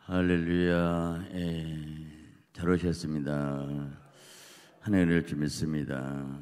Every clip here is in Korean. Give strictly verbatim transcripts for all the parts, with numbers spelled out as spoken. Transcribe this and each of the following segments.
할렐루야. 예, 잘 오셨습니다. 하늘을 좀 믿습니다.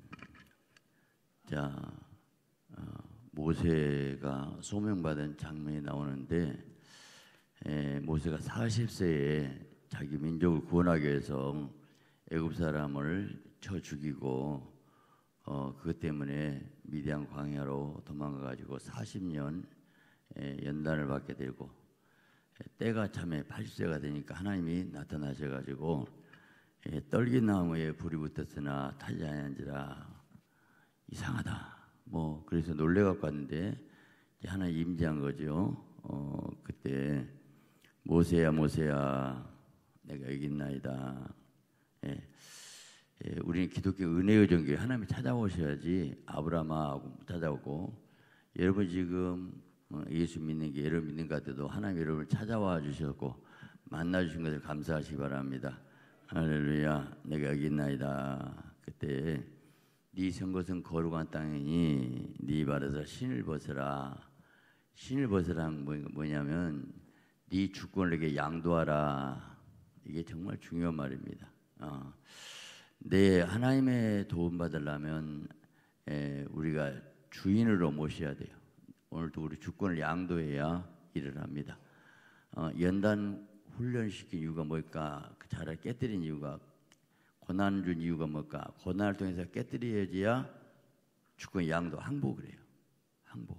자, 어, 모세가 소명받은 장면이 나오는데, 예, 모세가 사십 세에 자기 민족을 구원하기 위해서 애굽 사람을 쳐 죽이고, 어, 그것 때문에 미디안 광야로 도망가가지고 사십 년 예, 연단을 받게 되고, 때가 참에 팔십 세가 되니까 하나님이 나타나셔가지고 예, 떨기나무에 불이 붙었으나 타지 아니한지라 이상하다. 뭐 그래서 놀래갖고 왔는데 하나님 임재한 거죠. 어, 그때 모세야 모세야 내가 여기 있나이다. 예, 예, 우리는 기독교 은혜의 종교에 하나님이 찾아오셔야지 아브라함하고 찾아오고, 여러분 지금 예수 믿는 게 여러분 믿는 것 같아도 하나님 여러분을 찾아와 주셨고 만나 주신 것을 감사하시기 바랍니다. 할렐루야. 내가 여기 있나이다. 그때 네 선것은 거룩한 땅이니 네 발에서 신을 벗으라. 신을 벗으란 뭐냐면 네 주권을 내게 양도하라. 이게 정말 중요한 말입니다. 어. 내 하나님의 도움 받으려면 에, 우리가 주인으로 모셔야 돼요. 오늘도 우리 주권을 양도해야 일을 합니다. 어, 연단 훈련시킨 이유가 뭘까? 그 자를 깨뜨린 이유가, 고난 준 이유가 뭘까? 고난을 통해서 깨뜨려야지야 주권 양도, 항복을 해요. 항복.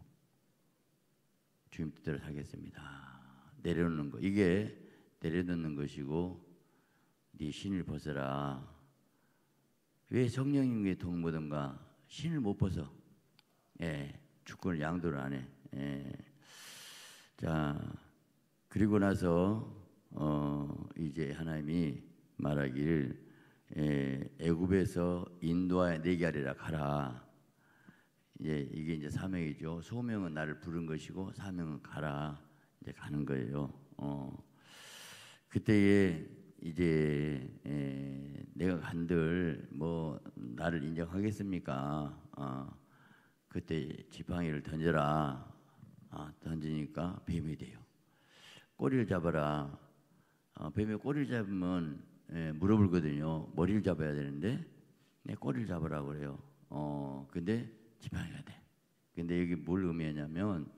주님 뜻대로 살겠습니다. 내려놓는 거. 이게 내려놓는 것이고, 네 신을 벗어라. 왜 성령님의 도움 보던가 신을 못 벗어? 예. 주권을 양도를 안 해. 예. 자, 그리고 나서 어, 이제 하나님이 말하기를 예, 애굽에서 인도하여 내게 하리라 가라. 이제 이게 이제 사명이죠. 소명은 나를 부른 것이고 사명은 가라. 이제 가는 거예요. 어. 그때에 이제 예, 내가 간들 뭐 나를 인정하겠습니까? 어. 그때 지팡이를 던져라. 아, 던지니까 뱀이 돼요. 꼬리를 잡아라. 아, 뱀의 꼬리를 잡으면 예, 물어불거든요. 머리를 잡아야 되는데 네, 꼬리를 잡으라 그래요. 어, 근데 지팡이가 돼. 근데 여기 뭘 의미하냐면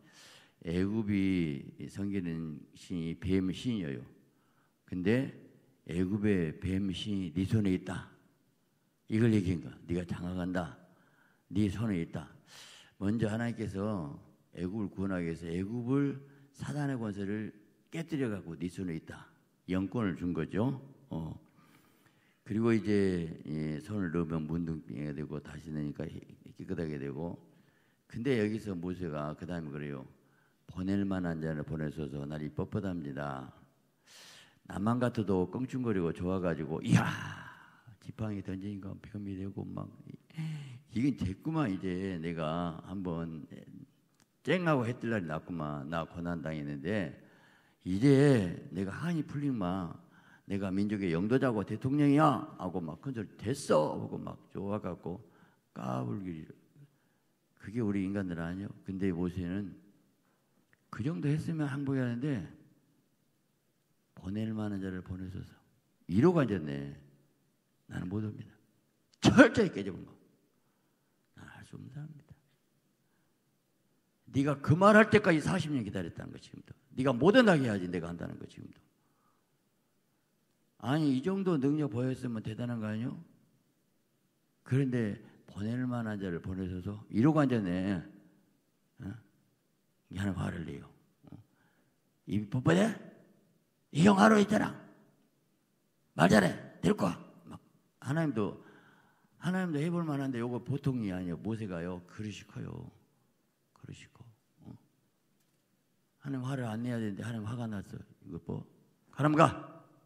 애굽이 섬기는 신이 뱀 신이에요. 근데 애굽의 뱀 신이 네 손에 있다. 이걸 얘기한 거야. 네가 장악한다. 네 손에 있다. 먼저 하나님께서 애굽을 구원하기 위해서 애굽을 사단의 권세를 깨뜨려 갖고 네 손에 있다. 영권을 준 거죠. 어. 그리고 이제 예, 손을 넣으면 문둥병이가 되고 다시 넣으니까 깨끗하게 되고. 근데 여기서 모세가 그 다음에 그래요. 보낼 만한 자를 보내소서. 날이 뻣뻣합니다. 나만 같아도 껑충거리고 좋아가지고 이야 지팡이 던지니까 뱀이 되고 막 이건 됐구만. 이제 내가 한번 쨍하고 했을 날이 났구만. 나 고난 당했는데 이제 내가 한이 풀리면 내가 민족의 영도자고 대통령이야 하고 막 큰소리 됐어 하고 막 좋아갖고 까불기. 그게 우리 인간들 아니요. 근데 모세는 그 정도 했으면 항복이 하는데 보낼 만한 자를 보내소서. 이러고 앉았네. 나는 못 옵니다. 철저히 깨져본 거. 나는 할 수 없는 사람입니다. 네가 그 말 할 때까지 사십 년 기다렸다는 거 지금도. 네가 못 온다게 해야지 내가 한다는 거 지금도. 아니 이 정도 능력 보였으면 대단한 거 아니요? 그런데 보낼 만한 자를 보내셔서 이러고 앉았네. 어? 하는 화를 내요. 어? 입이 뻣뻣해? 이 형 하러 있잖아. 말 잘해. 데리고 와. 막 하나님도 하나님도 해볼 만한데 요거 보통이 아니에요. 모세가요 그릇이 커요. 그릇이 커. 어? 하나님 화를 안 내야 되는데 하나님 화가 났어. 이거 뭐 가라면 가.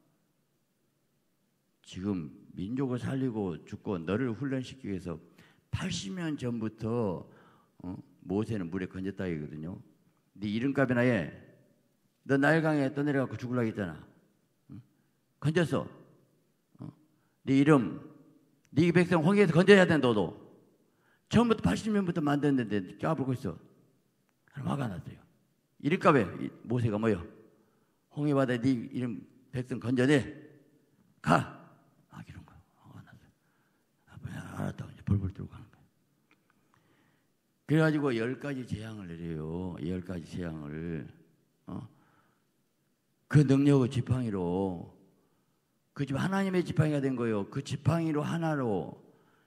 지금 민족을 살리고 죽고 너를 훈련시키기 위해서 팔십 년 전부터 어? 모세는 물에 건졌다 이거든요. 네 이름값이나 해. 너 나일강에 떠내려가고 죽으려고 했잖아. 응? 건졌어. 어? 네 이름, 네 백성 홍해에서 건져야 돼 너도. 처음부터 팔십 년부터 만들었는데 까불고 있어. 화가 났어요. 이름값에 모세가 뭐요? 홍해 바다에 네 이름 백성 건져내 가. 막 이런 거. 어, 알았다고 이제 벌벌 들고 가는 거예요. 그래가지고 열 가지 재앙을 내려요. 열 가지 재앙을. 어? 그 능력의 지팡이로 그 집 하나님의 지팡이가 된 거예요. 그 지팡이로 하나로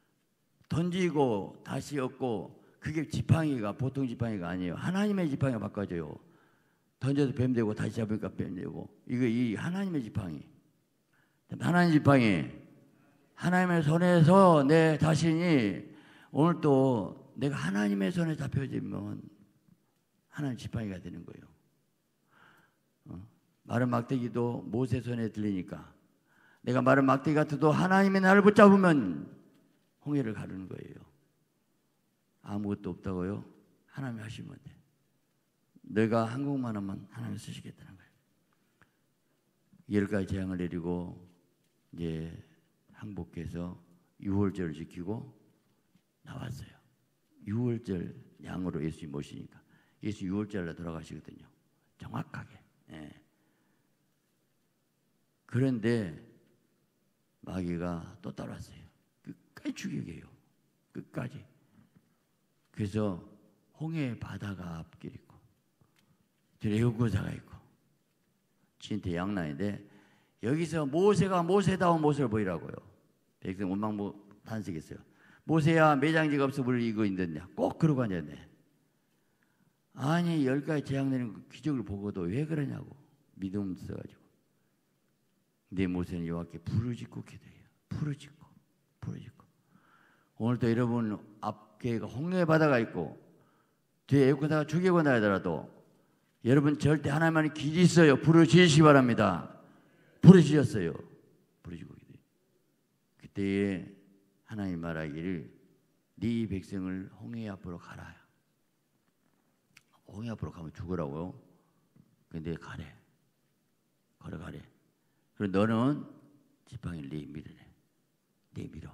던지고 다시 얻고 그게 지팡이가 보통 지팡이가 아니에요. 하나님의 지팡이가 바꿔져요. 던져서 뱀 되고 다시 잡으니까 뱀 되고 이거 이 하나님의 지팡이. 하나님 지팡이. 하나님의 손에서 내 자신이 오늘 또 내가 하나님의 손에 잡혀지면 하나님 지팡이가 되는 거예요. 어? 마른 막대기도 모세 손에 들리니까 내가 마른 막대기 같아도 하나님의 나를 붙잡으면 홍해를 가르는 거예요. 아무것도 없다고요? 하나님이 하시면 돼. 내가 한국만 하면 하나님이 쓰시겠다는 거예요. 열 가지 재앙을 내리고 이제 항복해서 유월절을 지키고 나왔어요. 유월절 양으로 예수님이 모시니까 예수 유월절로 돌아가시거든요. 정확하게. 예. 그런데 마귀가 또 따라왔어요. 끝까지 죽이게 해요. 끝까지. 그래서 홍해 바다가 앞길 있고 애국구사가 있고 진태 양난인데 여기서 모세가 모세다운 모습을 보이라고요. 백성 원망부 탄식했어요. 모세야 매장지가 없어 물을 이고 있느냐. 꼭 그러고 앉았네. 아니 열 가지 재앙 내는 그 기적을 보고도 왜 그러냐고. 믿음 없어가지고. 내 모세는 여호와께 부르짖고 기도해요. 부르짖고 부르짖고. 오늘도 여러분 앞에 홍해 바다가 있고 뒤에 애국구사가 죽이고 나더라도 여러분 절대 하나님만의 길이 있어요. 부르짖으시기 바랍니다. 부르짖었어요. 부르짖고 기도해요. 그때에 하나님 말하기를 네 백성을 홍해 앞으로 가라. 홍해 앞으로 가면 죽으라고요. 근데 가래. 걸어가래. 그리고 너는 지팡이를 내밀으래. 내밀어.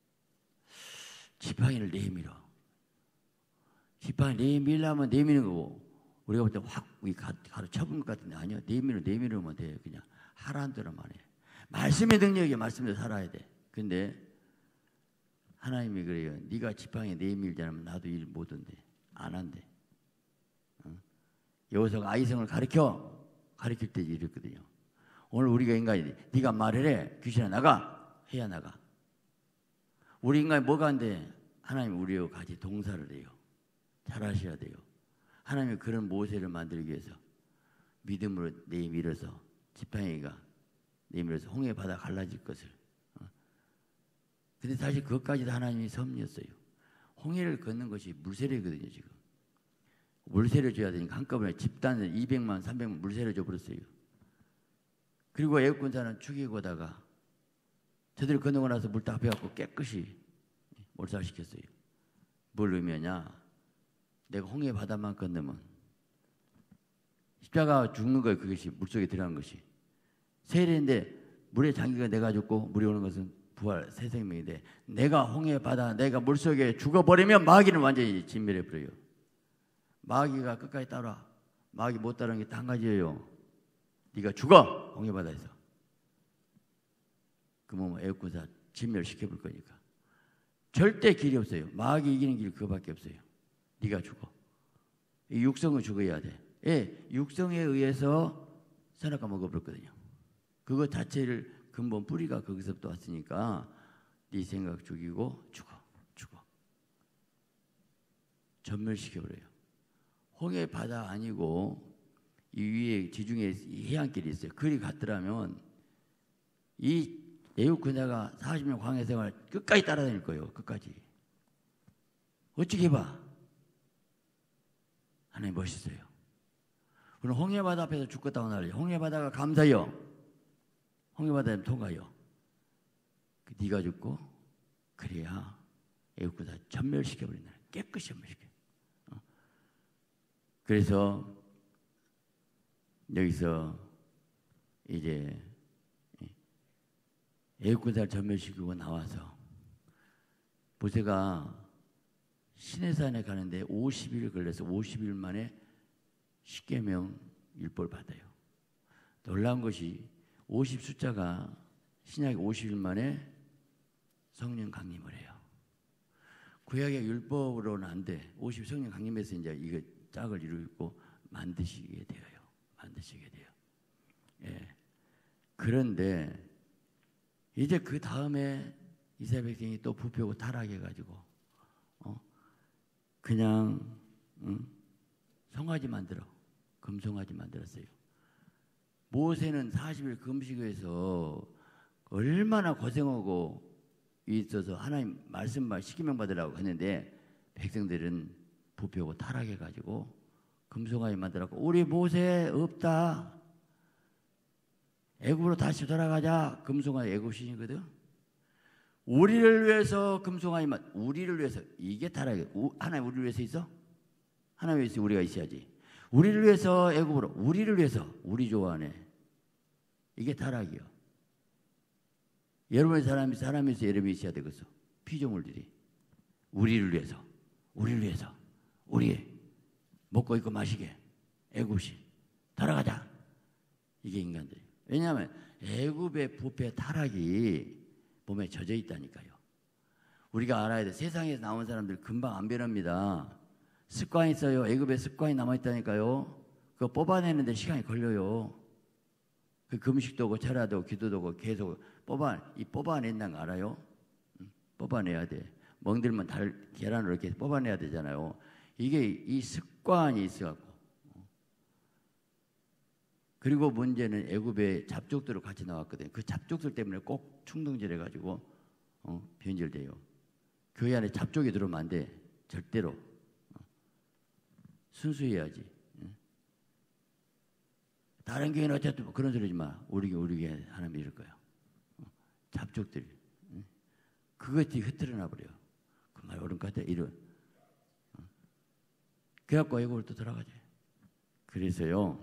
지팡이를 내밀어. 지팡이 내밀려면 내미는 거고 우리가 볼 때 확 가로 쳐본 것 같은데 아니요. 내밀어 내밀으면 돼. 그냥 하라는 대로만 해. 말씀의 능력이 말씀대로 살아야 돼. 근데 하나님이 그래요. 네가 지팡이 내밀지 않으면 나도 일 못한대. 안 한대. 어? 여호수아가 아이성을 가르쳐. 가르칠 때 이랬거든요. 오늘 우리가 인간이 네가 말을 해. 귀신아 나가. 해야 나가. 우리 인간이 뭐가 안 돼? 하나님 우리와 같이 동사를 해요. 잘하셔야 돼요. 하나님이 그런 모세를 만들기 위해서 믿음으로 내밀어서 지팡이가 내밀어서 홍해 바다 갈라질 것을. 근데 사실 그것까지도 하나님이 섭리였어요. 홍해를 걷는 것이 물세례거든요. 지금 물세례 줘야 되니까 한꺼번에 집단을 이백만 삼백만 물세례 줘버렸어요. 그리고 애국군사는 죽이고다가 저들이 건너고 나서 물 다 빼갖고 깨끗이 몰살시켰어요. 뭘 의미하냐? 내가 홍해 바다만 건너면 십자가 죽는 거예요. 그것이 물속에 들어간 것이. 세례인데 물에 장기가 내가 죽고 물이 오는 것은 부활 새 생명인데 내가 홍해 바다 내가 물속에 죽어버리면 마귀는 완전히 진멸해버려요. 마귀가 끝까지 따라. 마귀 못 따르는 게 단 가지예요. 네가 죽어 홍해 바다에서. 그러면 애국구사 진멸시켜볼 거니까. 절대 길이 없어요. 마귀 이기는 길이 그거밖에 없어요. 네가 죽어. 이 육성은 죽어야 돼. 예, 육성에 의해서 선악과 먹어버렸거든요. 그거 자체를 근본 뿌리가 거기서부터 왔으니까 네 생각 죽이고 죽어. 죽어. 전멸시켜버려요. 홍해 바다 아니고 이 위에 지중해 해안길이 있어요. 그리 갔더라면 이 애국군사가 사십 년 광야 생활 끝까지 따라다닐 거예요. 끝까지. 어떻게 해봐. 하나님 멋있어요. 그럼 홍해 바다 앞에서 죽겠다고 나를 홍해 바다가 감사해요. 홍해 바다에 통과해요. 네가 죽고 그래야 애국군사 전멸시켜버린다. 깨끗이 전멸시켜. 어? 그래서 여기서 이제 애국군사를 전멸시키고 나와서 모세가 시내산에 가는데 오십 일 걸려서 오십 일 만에 십계명 율법을 받아요. 놀라운 것이 오십 숫자가 신약에 오십 일 만에 성령 강림을 해요. 구약의 율법으로는 안 돼. 오십 성령 강림해서 이제 이거 짝을 이루고 만드시게 돼요. 만드시게 돼요. 예. 그런데 이제 그 다음에 이스라엘 백성이 또 부패하고 타락해가지고 어? 그냥 응? 송아지 만들어. 금송아지 만들었어요. 모세는 사십 일 금식에서 얼마나 고생하고 있어서 하나님 말씀만 십계명 받으라고 했는데 백성들은 부패하고 타락해가지고 금송아지 만들었고 우리 모세 없다. 애굽으로 다시 돌아가자. 금송아지 애굽 신이거든. 우리를 위해서 금송아지만 우리를 위해서 이게 타락이야. 하나님 우리를 위해서 있어? 하나님 위해서 우리가 있어야지. 우리를 위해서 애굽으로 우리를 위해서 우리 좋아하네. 이게 타락이요. 여러분의 사람이 사람에서 여러분이 있어야 되겠어. 피조물들이 우리를 위해서 우리를 위해서 우리 먹고 입고 마시게 애굽시 돌아가자. 이게 인간들이. 왜냐하면 애굽의 부패 타락이 몸에 젖어 있다니까요. 우리가 알아야 돼. 세상에서 나온 사람들 금방 안 변합니다. 습관이 있어요. 애굽에 습관이 남아있다니까요. 그거 뽑아내는데 시간이 걸려요. 그 금식도 오고 철야도 오고 기도도 오고 계속 뽑아, 이 뽑아낸다는 거 알아요? 응? 뽑아내야 돼. 멍들면 달, 계란으로 이렇게 뽑아내야 되잖아요. 이게 이 습관이 있어갖고. 그리고 문제는 애굽의 잡족들로 같이 나왔거든요. 그 잡족들 때문에 꼭 충동질해가지고 어, 변질돼요. 교회 안에 잡족이 들어오면 안 돼. 절대로. 어. 순수해야지. 응? 다른 교회는 어쨌든 뭐 그런 소리 하지 마. 우리 교회, 우리 교회 하나님 이럴 거야. 어. 잡족들이. 응? 그것이 흐트러나 버려요. 그 말 옳은 것 같아. 이런. 어. 그래갖고 애굽으로 또 들어가지. 그래서요.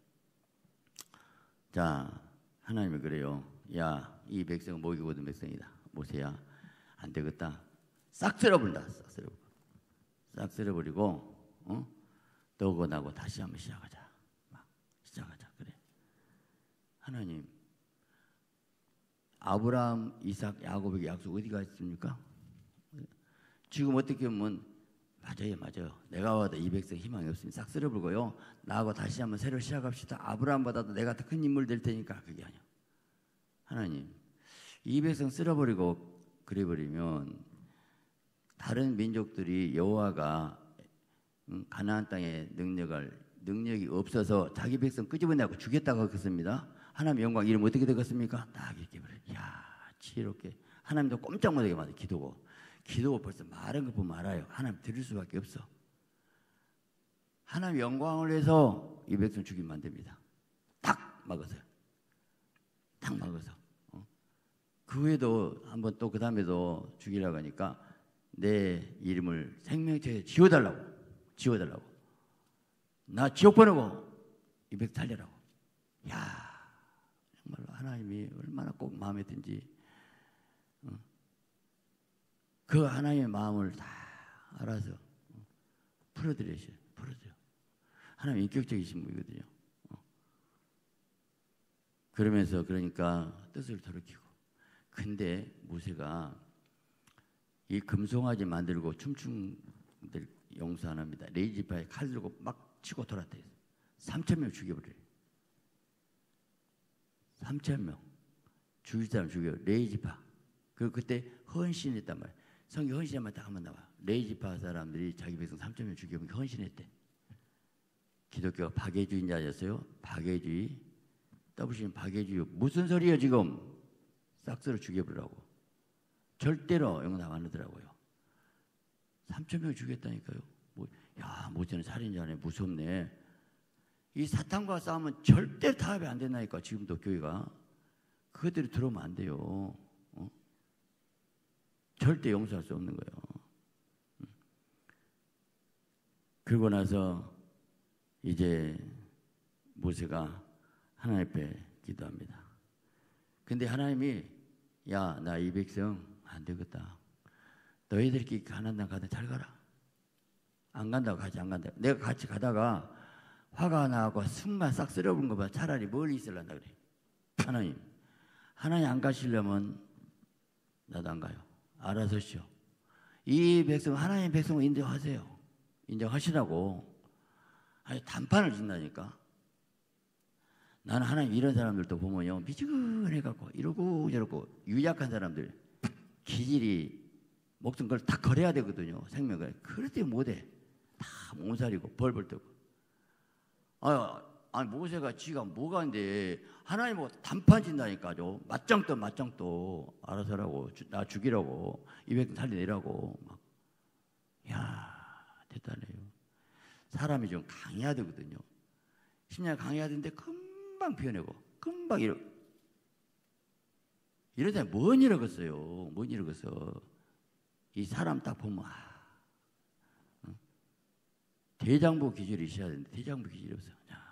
자, 하나님이 그래요. 야, 이 백성은 목이 고든 백성이다. 모세야, 안 되겠다. 싹 쓸어버린다. 싹 쓸어버리고. 싹 쓸어버리고, 어? 너고 나고 다시 한번 시작하자. 막 시작하자. 그래. 하나님, 아브라함, 이삭, 야곱에게 약속 어디가 있습니까? 지금 어떻게 보면 맞아요, 맞아요. 내가 와도 이 백성 희망이 없으니 싹 쓸어버리고요. 나하고 다시 한번 새로 시작합시다. 아브라함보다도 내가 더 큰 인물 될 테니까. 그게 아니야. 하나님, 이 백성 쓸어버리고 그래버리면 다른 민족들이 여호와가 가나안 땅의 능력을 능력이 없어서 자기 백성 끄집어내고 죽였다고 하겠습니다. 하나님 영광 이름 어떻게 되겠습니까? 딱 이렇게 말해. 야, 지혜롭게. 하나님도 꼼짝 못하게 만들 기도고. 기도가 벌써 말한 거 보면 알아요. 하나님 들을 수밖에 없어. 하나님 영광을 위해서 이 백성 죽이면 안 됩니다. 딱 막아서요. 딱 막아서. 어? 그 후에도 한번 또 그 다음에도 죽이려고 하니까 내 이름을 생명체에 지워달라고. 지워달라고. 나 지옥 보내고 이 백성 살려라고. 야, 정말로 하나님이 얼마나 꼭 마음에 든지. 어? 그 하나님의 마음을 다 알아서 풀어드리셔요. 풀어드려. 하나님 인격적이신 분이거든요. 그러면서 그러니까 뜻을 돌이키고. 근데 모세가 이 금송아지 만들고 춤춘들 용서 안 합니다. 레이지파에 칼 들고 막 치고 돌았대요. 삼천 명 죽여버려요. 삼천 명 죽일 사람 죽여. 레이지파. 그 그때 헌신했단 말이에요. 성경 헌신하면 딱 한번 나와. 레이지파 사람들이 자기 백성 삼천 명 죽이면 헌신했대. 기독교가 박애주의자였어요. 박애주의. 떠보시면 박애주의. 무슨 소리예요 지금? 싹스로 죽여버리라고. 절대로 영혼 안 하더라고요. 삼천 명 죽였다니까요. 뭐, 야, 모세는 살인자네. 무섭네. 이 사탄과 싸우면 절대 타협이 안 된다니까. 지금도 교회가. 그것들이 들어오면 안 돼요. 절대 용서할 수 없는 거예요. 그러고 나서 이제 모세가 하나님 앞에 기도합니다. 근데 하나님이 야, 나 이 백성 안 되겠다. 너희들끼리 가나안 땅 가다 잘 가라. 안 간다고 같이 안 간다. 내가 같이 가다가 화가 나고 순간 싹 쓸어버린 것보다 차라리 멀리 있으려나 그래. 하나님, 하나님 안 가시려면 나도 안 가요. 알아서 쉬어. 이 백성, 하나님 백성을 인정하세요. 인정하시라고. 아니, 단판을 짓다니까. 나는 하나님 이런 사람들도 보면요, 미지근해갖고 이러고 저러고 유약한 사람들 기질이 목숨 걸 다 걸어야 되거든요. 생명을. 그럴 때 못해. 다 몸살이고 벌벌 떠고. 아, 아니 모세가 지가 뭐가 인데 하나님 뭐 단판 짓다니까요. 맞짱떠 맞짱떠 알아서라고 나 죽이라고 이 백성 살려내라고 막. 야 대단해요. 사람이 좀 강해야 되거든요. 심장 강해야 되는데 금방 피어내고 금방 이러 이런 사람이 뭔 이러겠어요. 뭔 이러겠어. 이 사람 딱 보면 아, 응? 대장부 기질이 있어야 되는데 대장부 기질이 없어요. 야.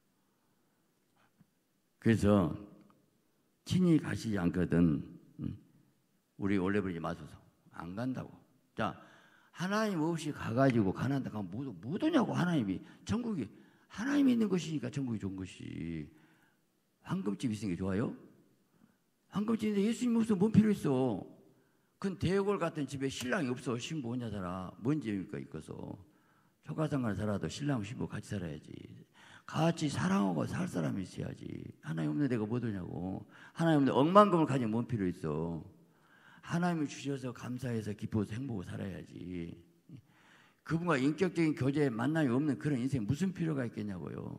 그래서 친히 가시지 않거든. 응? 우리 올레버리지 마소서. 안 간다고. 자, 하나님 없이 가가지고 가난다 가면 못, 못 오냐고. 하나님이 천국이 하나님이 있는 것이니까 천국이 좋은 것이. 황금집 있는 게 좋아요? 황금집인데 예수님 없으면 뭔 필요 있어? 그건 대골 같은 집에 신랑이 없어. 신부 혼자 살아. 뭔 재미가 있겠어. 초가상관을 살아도 신랑 신부 같이 살아야지. 같이 사랑하고 살 사람이 있어야지. 하나님 없는 내가 못 오냐고. 하나님 없는 억만금을 가지면 뭔 필요 있어. 하나님을 주셔서 감사해서 기뻐서 행복을 살아야지. 그분과 인격적인 교제 만남이 없는 그런 인생 무슨 필요가 있겠냐고요.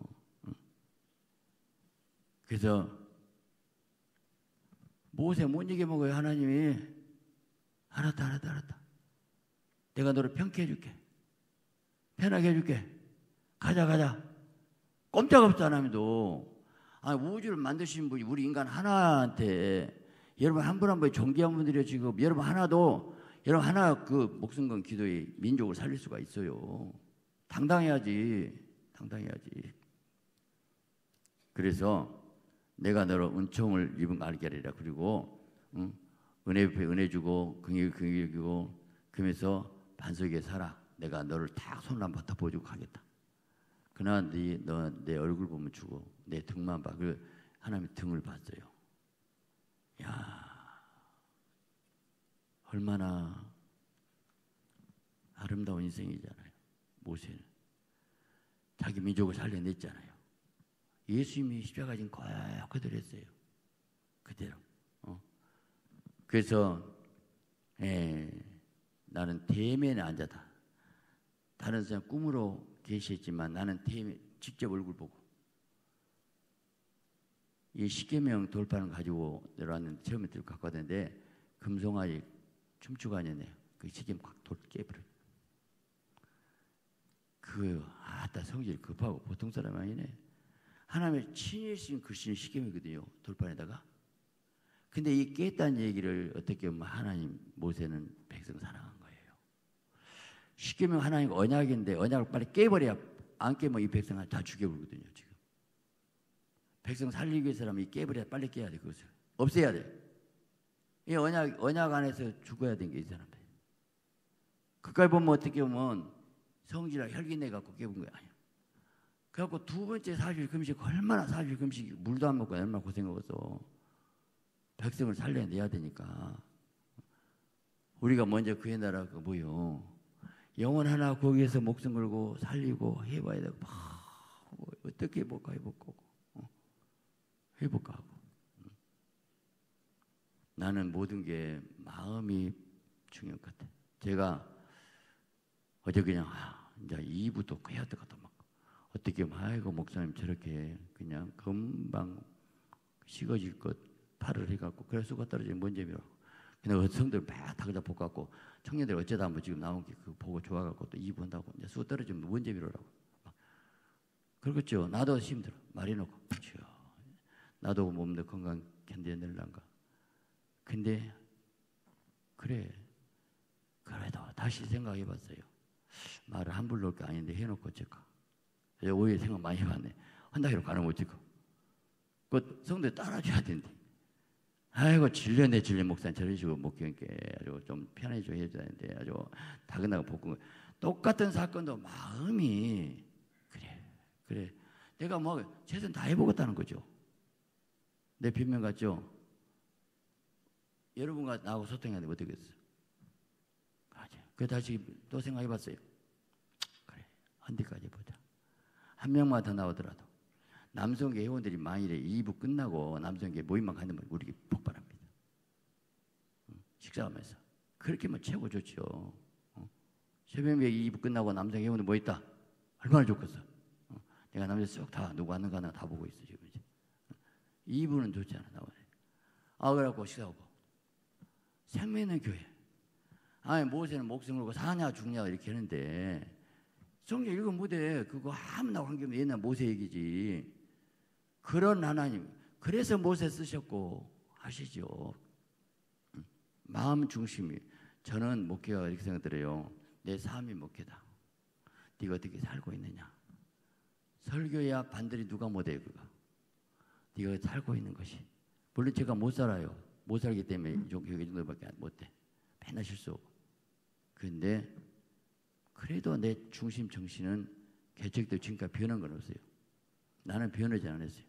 그래서 모세 못 이겨먹어요. 하나님이. 알았다 알았다 알았다. 내가 너를 편케 해줄게. 편하게 해줄게. 가자 가자. 꼼짝없어. 하나님도. 아니, 우주를 만드신 분이 우리 인간 하나한테 여러분 한 분 한 분이 존귀한 분들이요. 지금 여러분 하나도 여러분 하나 그 목숨 건 기도에 민족을 살릴 수가 있어요. 당당해야지. 당당해야지. 그래서 내가 너로 은총을 입은 알게 하리라. 그리고 응? 은혜 옆에 은혜 주고 긍휼 긍휼 주고 그러면서 반석에 살아. 내가 너를 딱 손을 한번 더 보여주고 가겠다. 그러나 네, 너 내 얼굴 보면 주고 내 등만 봐. 그 하나님의 등을 봤어요. 야, 얼마나 아름다운 인생이잖아요. 모세는 자기 민족을 살려냈잖아요. 예수님이 십자가 지금 그대로 했어요. 그대로. 어. 그래서 에, 나는 대면에 앉았다. 다른 사람 꿈으로 계시했지만 나는 대면 직접 얼굴 보고 이 십계명 돌판을 가지고 내려왔는데 처음에 들고 갖고 왔는데 금송아지 춤추고 앉았네요. 그 십계명 확 돌 깨버려. 그 아따 성질 급하고 보통 사람 아니네. 하나님의 친히 쓰신 글씨는 십계명이거든요. 돌판에다가. 근데 이 깼다는 얘기를 어떻게 보면 하나님 모세는 백성 사랑한 거예요. 십계명 하나님 언약인데 언약을 빨리 깨버려야 안 깨면 이 백성을 다 죽여버리거든요. 지금 백성 살리기 위해서라면 이 깨버려야 빨리 깨야 돼. 그것을 없애야 돼. 이 언약 언약 안에서 죽어야 되는 게 이 사람들. 그까지 보면 어떻게 보면 성질이라 혈기내 갖고 깨본 거야. 아니야. 그래갖고 두 번째 사실 금식 얼마나 사실 금식 물도 안 먹고 얼마나 고생하겠어. 백성을 살려내야 되니까. 우리가 먼저 그의 나라 그 뭐요? 영혼 하나 거기에서 목숨 걸고 살리고 해봐야 되고 막 뭐 어떻게 해볼까 해볼까 어? 해볼까 하고. 나는 모든 게 마음이 중요한 것 같아. 제가 어제 그냥 아, 이제 이 부도 해야 될 것 같아. 막 어떻게 하면 아이고 목사님 저렇게 그냥 금방 식어질 것 팔을 해갖고 그래 수가 떨어지면 뭔 재미라고. 근데 성들 막 다 그냥 볶았고 청년들 어쩌다 한번 지금 나온 게 그 보고 좋아갖고 또 이 부 한다고 이제 수가 떨어지면 뭔 재미로라고. 그렇겠죠. 나도 힘들어. 말해놓고 그렇죠. 나도 몸도 건강 견뎌낼란가. 근데 그래. 그래도 다시 생각해봤어요. 말을 함부로 놓을 게 아닌데 해놓고 어쩔까. 오히려 생각 많이 해봤네. 한다기로 가는 못 찍고. 그 성도에 따라줘야 된대. 아이고 질려내 질려 목사님 저런 식으로 목격게 아주 좀 편하게 좀 해줘야 되는데 아주 다그나고 볶은 거. 똑같은 사건도 마음이 그래 그래 내가 뭐 최선 다 해보겠다는 거죠. 내 변명 같죠? 여러분과 나하고 소통해야 돼. 어떻게 했어? 그 다시 또 생각해봤어요. 그래, 언제까지 보자. 한 명만 더 나오더라도 남성계 회원들이 만일에 이 부 끝나고 남성계 모임만 가면 우리 폭발합니다. 식사하면서 그렇게면 최고 좋죠. 어? 새벽에 이 부 끝나고 남성 회원들 뭐 있다? 얼마나 좋겠어. 어? 내가 남자 쏙 다 누구 왔는 가 다 보고 있어 지금 이제. 이 부는 좋지 않아 나오네. 아 그래갖고 식사하고 생명 있는 교회. 아니 모세는 목숨을 걸고 사냐 죽냐 이렇게 하는데 성경 읽은 무대 그거 아무나 관계없는 옛날 모세 얘기지. 그런 하나님 그래서 모세 쓰셨고 하시죠. 마음 중심이 저는 목회가 이렇게 생각들어요. 내 삶이 목회다. 네가 어떻게 살고 있느냐. 설교야 반드시 누가 못해요 그거. 네가 살고 있는 것이. 물론 제가 못 살아요. 못 살기 때문에 이 정도밖에 못해. 맨날 실수하고. 그런데 그래도 내 중심 정신은 개척도 지금까지 변한 건 없어요. 나는 변하지 않았어요.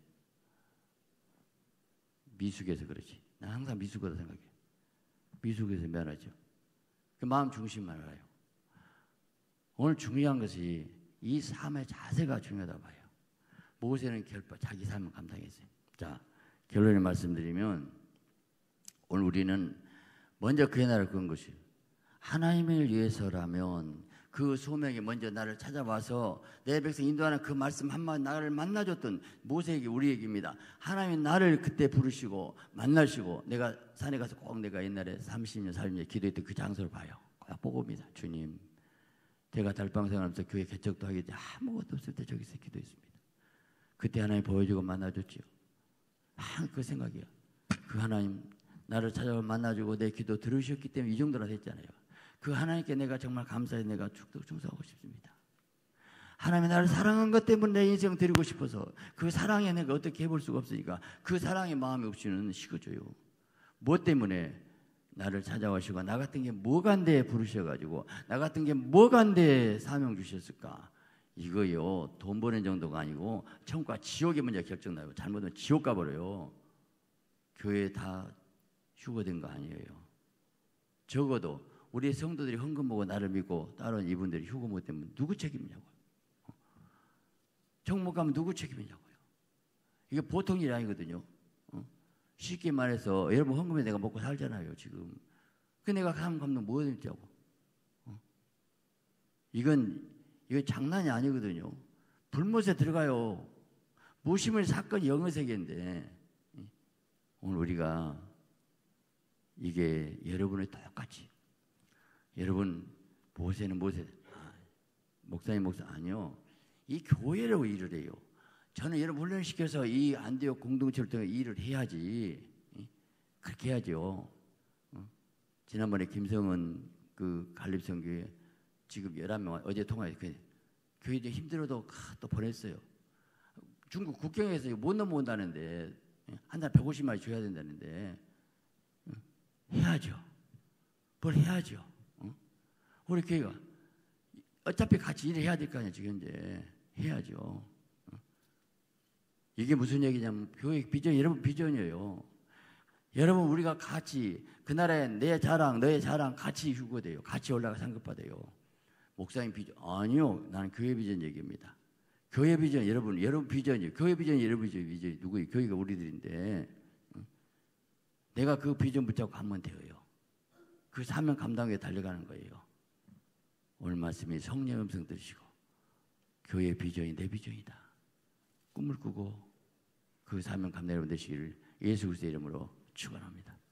미숙해서 그렇지. 난 항상 미숙하다 생각해. 미숙해서 미안하죠. 그 마음 중심만 알아요. 오늘 중요한 것이 이 삶의 자세가 중요하다 봐요. 모세는 결코 자기 삶을 감당했어요. 자, 결론을 말씀드리면 오늘 우리는 먼저 그의 나라를 끈 것이에요. 하나님을 위해서라면 그 소명이 먼저 나를 찾아와서 내 백성 인도하는 그 말씀 한마디 나를 만나줬던 모세에게 우리에게입니다. 하나님이 나를 그때 부르시고 만나시고 내가 산에 가서 꼭 내가 옛날에 삼십 년 살면서 기도했던 그 장소를 봐요. 꼭 보고 옵니다. 주님 제가 달방생활하면서 교회 개척도 하기 전에 아무것도 없을 때 저기서 기도했습니다. 그때 하나님 보여주고 만나줬죠. 항상 그 생각이야. 그 하나님 나를 찾아와 만나주고 내 기도 들으셨기 때문에 이 정도나 됐잖아요. 그 하나님께 내가 정말 감사해 내가 축복 충성하고 싶습니다. 하나님이 나를 사랑한 것 때문에 내 인생 드리고 싶어서 그 사랑에 내가 어떻게 해볼 수가 없으니까 그 사랑의 마음이 없이는 식어져요. 뭐 때문에 나를 찾아오시고 나 같은 게 뭐간데 부르셔가지고 나 같은 게 뭐간데 사명 주셨을까? 이거요 돈 버는 정도가 아니고 천국과 지옥의 문제 결정나요. 잘못하면 지옥 가버려요. 교회 다 휴거된 거 아니에요. 적어도 우리 성도들이 헌금 보고 나를 믿고 다른 이분들이 휴거 못되면 누구 책임이냐고요. 정못 가면 누구 책임이냐고요. 이게 보통 일이 아니거든요. 쉽게 말해서 여러분 헌금에 내가 먹고 살잖아요 지금. 그 내가 가면 가면 뭐 되냐고. 이건 이건 장난이 아니거든요. 불못에 들어가요. 무심을 사건이 영어 세계인데 오늘 우리가 이게 여러분의 똑같이 여러분 모세는 모세 아, 목사님 목사 아니요. 이 교회라고 일을 해요. 저는 여러분 훈련시켜서 이 안디옥 공동체를 통해 일을 해야지. 그렇게 해야죠. 지난번에 김성은 그 갈립성교회 지금 열한 명 어제 통화해서 교회들 힘들어도 또 보냈어요. 중국 국경에서 못 넘어온다는데 한 달 백오십만 줘야 된다는데 해야죠. 뭘 해야죠. 우리 교회가 어차피 같이 일을 해야 될 거 아니야 지금 현재. 해야죠. 이게 무슨 얘기냐면 교회 비전 여러분 비전이에요. 여러분 우리가 같이 그 나라에 내 자랑 너의 자랑 같이 휴거돼요. 같이 올라가 상급받아요. 목사님 비전 아니요. 나는 교회 비전 얘기입니다. 교회 비전 여러분 여러분 비전이요. 교회 비전이 여러분 비전 누구예요? 교회가 우리들인데 내가 그 비전 붙잡고 가면 돼요. 그 사명 감당에 달려가는 거예요. 오늘 말씀이 성령의 음성 들으시고 교회의 비전이 내 비전이다. 꿈을 꾸고 그 사명 감당을 되시기를 예수 그리스도의 이름으로 축원합니다.